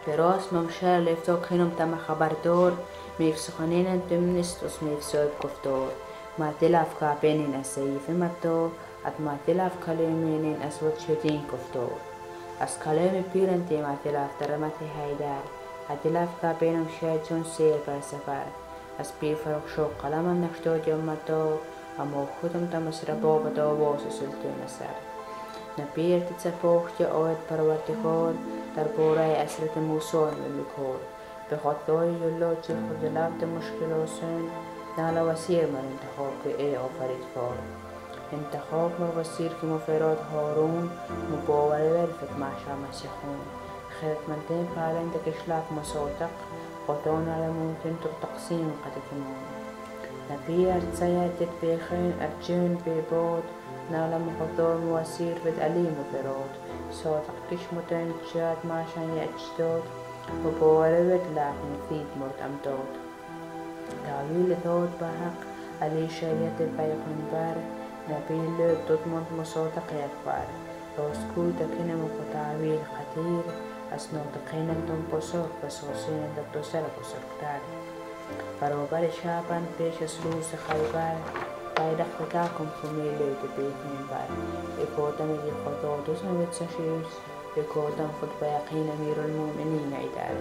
براس ممشار لفتو خنم تم خبردار میف سخنین تمنست اس میف سوب گفتار ما تلاف کابینین اسیف متو ات ما تلاف کلمینین اسود شدین گفتار از کلام پیرن تی ما تلاف درمت هیدر اتلاف کابینم شاید چون سیر بر سفر از پیر فرق شو قلمم نشتاد یومتو اما خودم تمسر باب داواس سلطان سر نبیر تتصفوخ یا آید پروردگار در بورای اسرت موسان ملکور به خطای جلو چه خود لابت مشکل حسین نالا وسیر من انتخاب که ای آفریدگار انتخاب مر وسیر که مفراد هارون مباوره ورفت معشا مسیحون خیرتمندین پالند کشلاف مسوتق قطعون على ممكن تقسيم قد كمان نبير تسيادت بيخين أرجون بيبود نالا مقدار مواسير بد أليم وبرود صوتق كش متن جاد ماشان يأجدود وبوالي بد لكن فيد مرد أمدود داويل ثود بحق ألي شايت بيخن بار نبيل لوب تضمن مصوتق يكبر روسكوتا كنا مقطعويل خطير اسنوتقین تنبسر بسوسین دکتر بسرکتر برابر شابن پیش از روز خیبر باید خداکم فمیلی بیخین بر اکودم دی خدا دوزن ویتسشیز اکودم خود بیقین امیر المومنین ایدار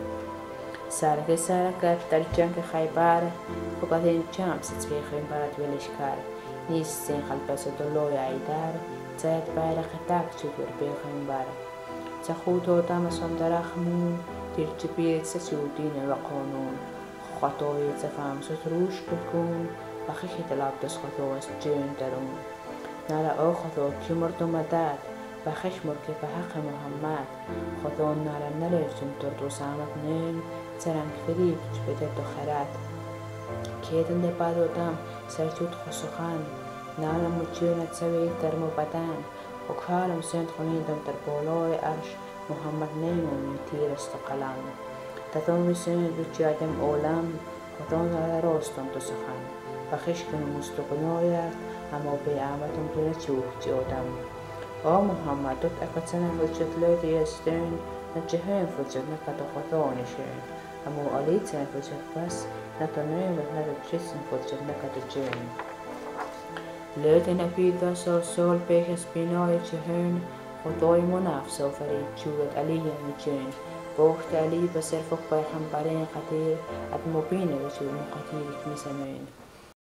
سرک در جنگ خیبر فقط این جام ست بیخین برد ولشکر نیست سین خلبس دلوی ایدار زید باید خداک چطور بیخین بر تخوتو تامسهم درخمون ترتبيت سسودين وقانون خطوي تفهم ستروش بكون بخيخة لابدس خطوة جين درون نالا او خطو كمرتو مداد بخش مركي بحق محمد خطون نالا نلفتم تردو سامت نين ترنك فريب جبتت خرات كيدن دي بادو دام سرتوت خسخان نالا مجيونة تسوي ترمو بدان وكالم سنت خنيدم در بالای عرش محمد نیمون من تیر استقلام تدوم سنت بجادم اولم خدان على راستم تسخن بخشكن مستقنايات اما بيعمتم بلتشوك جودم او محمد دوت اكتسنا فلجت لوتي يستين نجهين فلجت نكت خطانشين اما عليتنا فلجت بس نتنوين بهذا الجسم فلجت نكت جين لوتي نبيذا سول بيخس بناي جهين خطاي منافسة وفريد جولت عليا مجين بوقت علي بسر فوق بيخن بارين خطير أدمو بينا بسول مقاتيل كمسامين